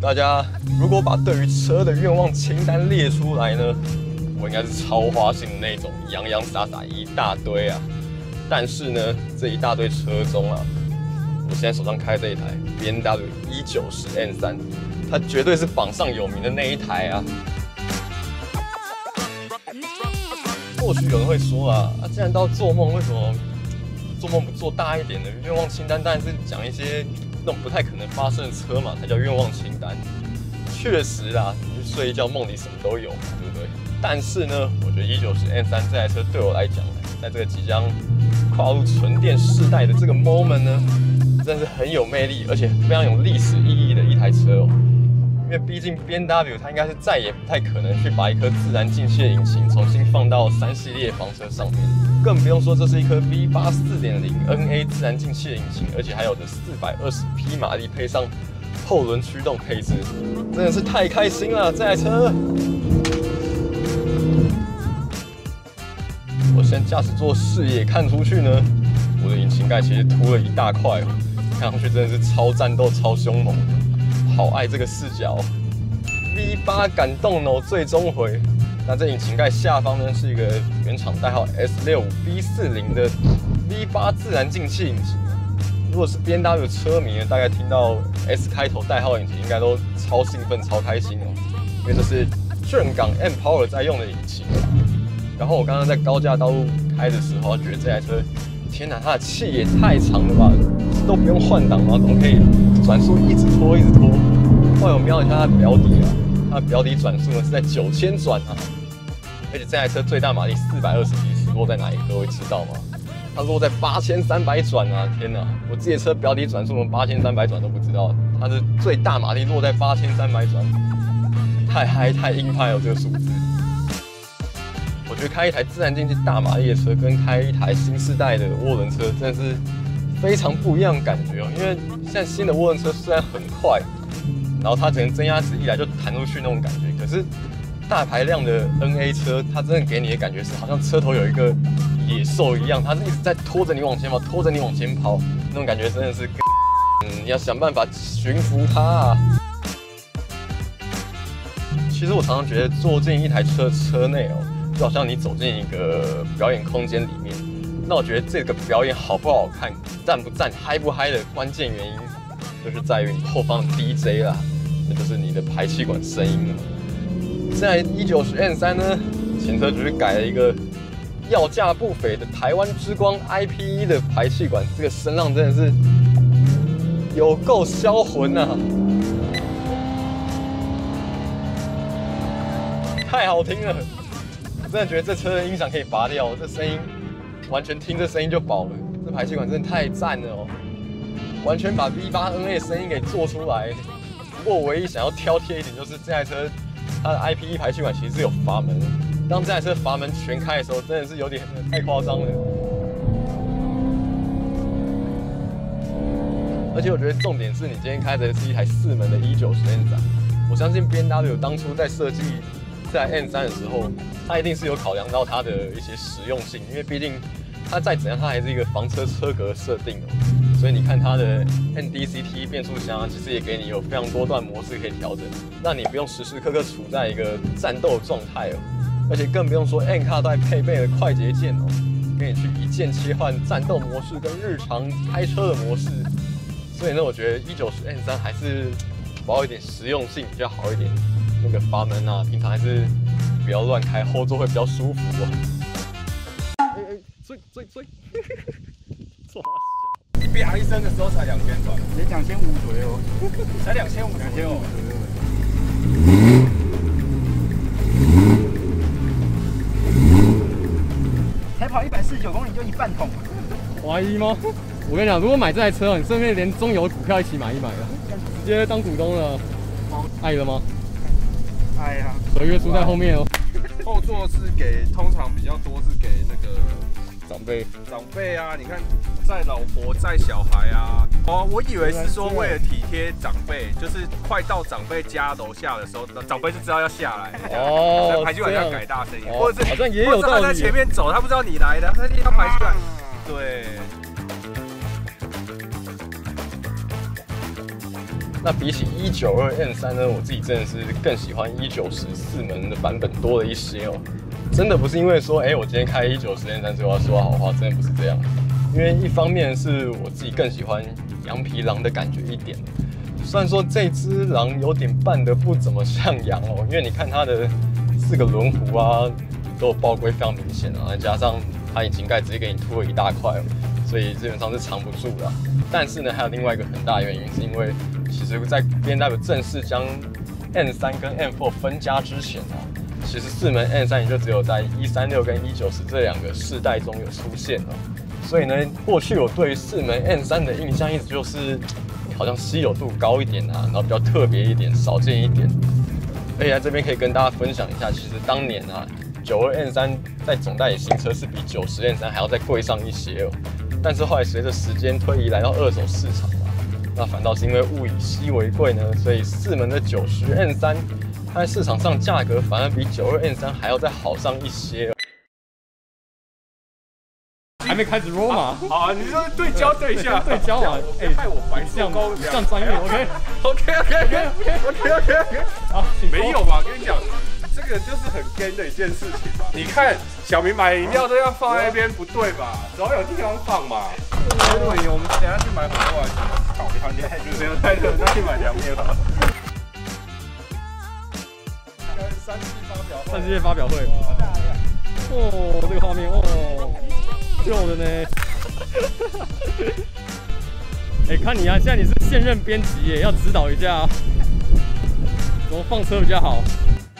大家如果把对于车的愿望清单列出来呢，我应该是超花心的那种，洋洋洒洒一大堆啊。但是呢，这一大堆车中啊，我现在手上开这一台 BMW 190 M3， 它绝对是榜上有名的那一台啊。或许有人会说啊，既然到做梦，为什么做梦不做大一点的愿望清单？当然是讲一些那种不太可能发生的车嘛，才叫愿望清单。确实啦，你去睡一觉，梦里什么都有嘛，对不对？但是呢，我觉得190 M3这台车对我来讲，在这个即将跨入纯电世代的这个 moment 呢，真的是很有魅力，而且非常有历史意义的一台车哦。因为毕竟 BMW 它应该是再也不太可能去把一颗自然进气的引擎重新放到3系列房车上面，更不用说这是一颗 V8 4.0 NA 自然进气的引擎，而且还有着420匹马力配上后轮驱动配置，真的是太开心了！这台车，我现在驾驶座视野看出去呢，我的引擎盖其实凸了一大块哦，看上去真的是超战斗、超凶猛的。好爱这个视角 ，V8 感动哦，最终回。那这引擎盖下方呢是一个原厂代号 S65B40 的 V8 自然进气引擎。如果是 BMW 车迷呢，大概听到 S 开头代号引擎，应该都超兴奋、超开心哦，因为这是正港 M-Power 在用的引擎。然后我刚刚在高架道路开的时候，觉得这台车，天哪，它的气也太长了吧，都不用换挡嘛，怎么可以转速一直拖一直拖？后来我瞄了一下它的表底啊，它的表底转速呢是在9000转啊，而且这台车最大马力420匹是落在哪里？各位知道吗？它落在8300转啊！天哪，我自己的车表底转速连8300转都不知道，它的最大马力落在8300转，太嗨太硬派了这个数字。我觉得开一台自然进气大马力的车，跟开一台新世代的涡轮车，真的是非常不一样的感觉哦。因为现在新的涡轮车虽然很快，然后它整个增压值一来就弹出去那种感觉，可是大排量的 NA 车，它真的给你的感觉是好像车头有一个野兽一样，它是一直在拖着你往前跑，拖着你往前跑，那种感觉真的是，你要想办法驯服它啊。其实我常常觉得坐进一台车内哦，就好像你走进一个表演空间里面。那我觉得这个表演好不好看、赞不赞、嗨不嗨的关键原因，就是在于你后方的 DJ 啦，那就是你的排气管声音了。现在190 M3呢，前车只是改了一个要价不菲的台湾之光 IP1 的排气管，这个声浪真的是有够销魂啊！太好听了，我真的觉得这车的音响可以拔掉，这声音完全听这声音就饱了。这排气管真的太赞了哦，完全把 V8 NA 的声音给做出来。不过我唯一想要挑剔一点就是这台车它的 IP1 排气管其实是有阀门的，当这台车阀门全开的时候，真的是有点太夸张了。而且我觉得重点是你今天开的是一台4门的190 M3，我相信 BMW 当初在设计这台 M3 的时候，它一定是有考量到它的一些实用性，因为毕竟它再怎样，它还是一个房车车格设定哦。所以你看它的 NDCT 变速箱，其实也给你有非常多段模式可以调整，让你不用时时刻刻处在一个战斗的状态哦。而且更不用说 N-Car 都还配备了快捷键哦，给你去一键切换战斗模式跟日常开车的模式。所以呢，我觉得190 M3还是保有一点实用性比较好一点。那个阀门啊，平常还是不要乱开，后座会比较舒服哦。追！ 啪一声的时候才2000转， 也2500左右， 才2500左右。 才跑149公里就1半桶， 怀疑吗？我跟你讲，如果买这台车，你顺便连中油股票一起买一买了，直接当股东了。爱了吗？ 哎呀， 合约书在后面哦。 后座是给，通常比较多是给那个长辈啊，你看载老婆载小孩啊。哦，我以为是说为了体贴长辈，就是快到长辈家楼下的时候，长辈就知道要下来。哦，排气管要改大声一点，或者是好像也有道理。 他在前面走，他不知道你来的，他一定要排气管。对。 那比起192N3呢，我自己真的是更喜欢1904门的版本多了一些哦。真的不是因为说，我今天开190N3所以我要说好话，真的不是这样。因为一方面是我自己更喜欢羊皮狼的感觉一点。虽然说这只狼有点扮得不怎么像羊哦，因为你看它的4个轮毂啊，都有爆龟非常明显啊，再加上它引擎盖直接给你凸了一大块哦，所以基本上是藏不住的。但是呢，还有另外一个很大的原因，是因为其实在 BMW 正式将 N3 跟 N4 分家之前啊，其实4门 N3 也就只有在136跟190这2个世代中有出现了。所以呢，过去我对4门 N3 的印象一直就是好像稀有度高一点啊，然后比较特别一点，少见一点。而且在这边可以跟大家分享一下，其实当年啊，92N3 在总代理新车是比90N3还要再贵上一些哦。但是后来随着时间推移，来到二手市场嘛，那反倒是因为物以稀为贵呢，所以4门的90N3，它在市场上价格反而比92N3还要再好上一些。 还没开始 roll 嘛？ 好啊，你说对焦对一下， 对焦嘛？ 害我白这样这样专业 ，OK。 好，没有嘛？跟你讲，这个就是很 gay 的一件事情嘛。你看小明买饮料都要放在那边，不对吧？总要有地方放嘛。对，我们等下去买火锅还是烤汤店？没有太热，那去买凉面吧。 3系列发表会。哦，这个画面哦。旧的呢，看你啊，现在你是现任编辑耶，要指导一下啊，怎么放车比较好？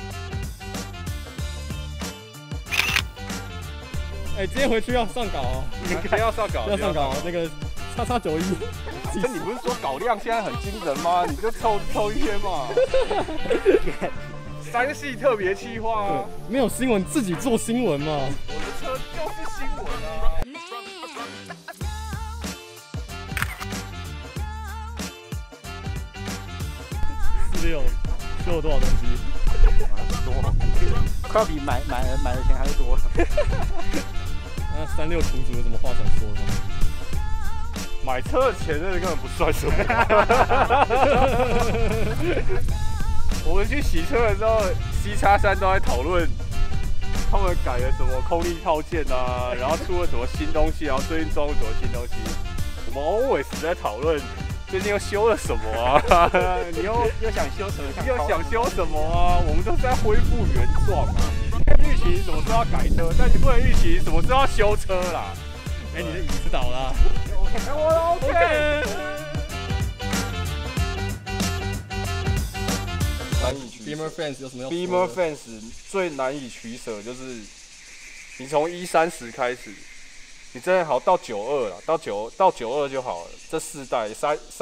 今天回去要上稿哦， 今天要上稿， 要上稿，那个XX91。 这你不是说稿量现在很惊人吗？你就凑一天嘛。3系特别企划啊， 没有新闻自己做新闻嘛。 我的车就是新闻啊。 46修了多少东西？ 多，快要比买的钱还要多。 那36图组怎么画成说的？ 买车的钱那根本不算什么。我们去洗车的时候 ，CX3都在讨论他们改了什么空力套件啊，然后出了什么新东西，然后最近装了什么新东西。我们 always 在讨论最近又修了什么啊？你又想修什么？又想修什么啊？我们都在恢复原状啊！预期什么时候要改车，但你不能预期什么时候要修车啦。 你的椅子倒了。 我 OK。难以取舍。 Beamer Fans 有什么要 ？Beamer Fans 最难以取舍就是，你从130开始，你真的好到92了，到92就好了。这4代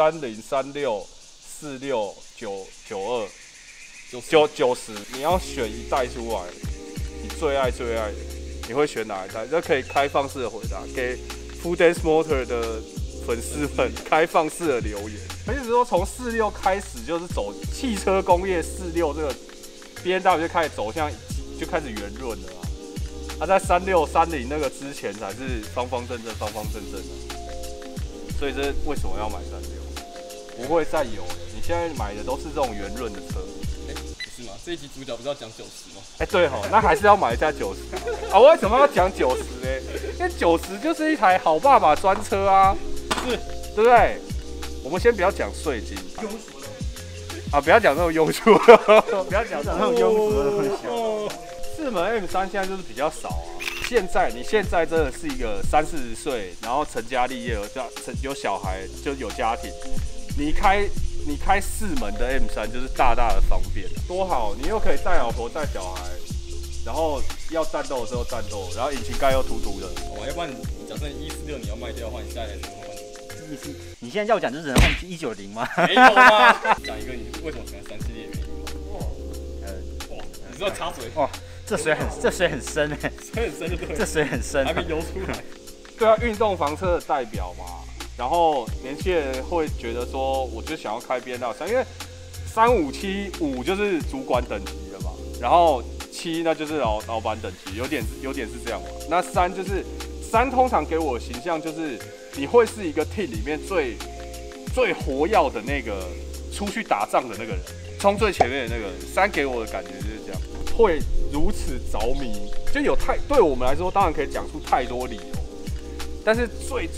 30、36、46、92、90，你要选一代出来，你最爱的，你会选哪一代？这可以开放式的回答，给 Full Dance Motor 的粉丝们开放式的留言。意思说，从46开始就是走汽车工业46这个 BMW 就开始走向，就开始圆润了啊。在36、30那个之前才是方方正正的。所以这为什么要买36？不会再有，你现在买的都是这种圆润的车。 不是吗？这一集主角不是要讲90吗？ 对吼，那还是要买一下90啊。为什么要讲90呢？因为90就是一台好爸爸专车啊， 是， 对不对？我们先不要讲税金，啊，不要讲那种庸俗，不要讲那种庸俗的东西。4门 M3现在就是比较少啊。你现在真的是一个30、40岁，然后成家立业，有小孩，就有家庭，你开4门的 M3就是大大的方便，多好！你又可以带老婆带小孩，然后要战斗的时候战斗，然后引擎盖又凸凸的。 要不然你假设146你要卖掉的话，你下一台车换？ 你现在要讲就是只能换190吗？ 没有吗？讲一个你为什么喜欢3系列的原因吗？你知道插嘴哇，这水很深哎， 水很深就对了， 这水很深， 还没游出来。 对啊，运动房车的代表嘛。然后年轻人会觉得说，我就想要开BMW3，因为357就是主管等级的嘛，然后7那就是老板等级，有点是这样嘛。那3就是3通常给我的形象就是你会是一个 team 里面最活跃的那个出去打仗的那个人，冲最前面的那个人。3给我的感觉就是这样，会如此着迷，就有对我们来说，当然可以讲出太多理由，但是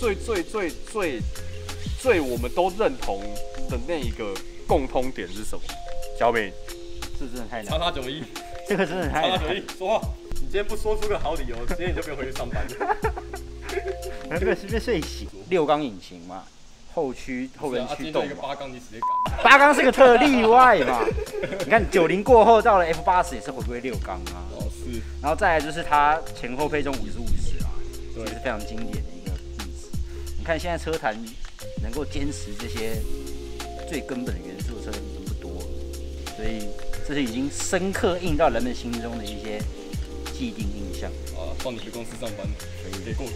最我们都认同的那一个共通点是什么？小敏， 这真的太难。 叉叉91， 这个真的太难。 叉叉91，说话。你今天不说出个好理由，今天你就不用回去上班了。 这个是不是睡醒？6缸引擎嘛，后轮驱动嘛。 8缸你直接赶。 8缸是个特例外嘛。你看90过后到了 F80也是回归6缸啊。 哦，是。 然后再来就是它前后配重50-50啊，这是非常经典的一个例子。你看现在车坛能够坚持这些最根本的元素的车已经不多了，所以这是已经深刻印到人们心中的一些既定印象。 啊，放你去公司上班，给过。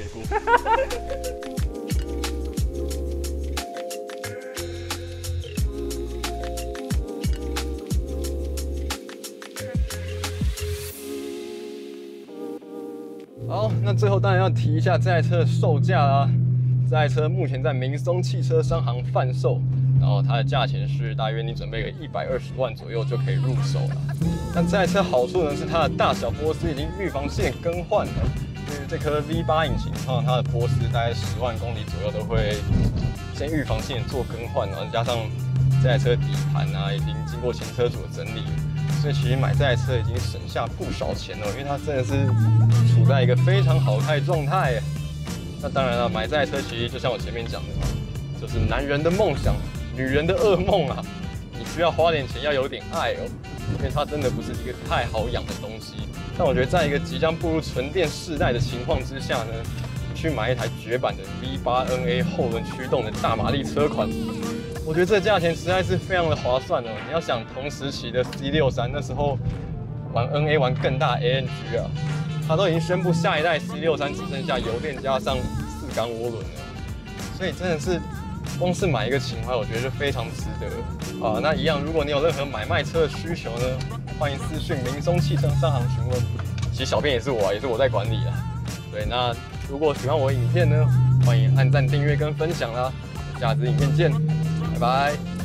好，那最后当然要提一下这台车的售价啦。这台车目前在明松汽车商行贩售，然后它的价钱是大约你准备个120万左右就可以入手了。那这台车好处呢是它的大小波丝已经预防性更换了，因为这颗 V8 引擎通常它的波丝大概10万公里左右都会先预防性做更换，然后加上这台车底盘啊已经经过前车主的整理，所以其实买这台车已经省下不少钱了，因为它真的是处在一个非常好开的状态。那当然了，买这台车其实就像我前面讲的，就是男人的梦想，女人的噩梦啊。你需要花点钱，要有点爱哦，因为它真的不是一个太好养的东西。但我觉得在一个即将步入纯电世代的情况之下呢，去买一台绝版的 V8NA 后轮驱动的大马力车款，我觉得这价钱实在是非常的划算哦。你要想同时期的 C63，那时候玩 NA 玩更大 ANG 啊，它都已经宣布下一代 C63只剩下油电加上4缸涡轮了，所以真的是光是买一个情怀，我觉得就非常值得啊。那一样，如果你有任何买卖车的需求呢，欢迎私讯明松汽车商行询问。其实小编也是我，也是我在管理啦。对，那如果喜欢我的影片呢，欢迎按赞、订阅跟分享啦。下支影片见，拜拜。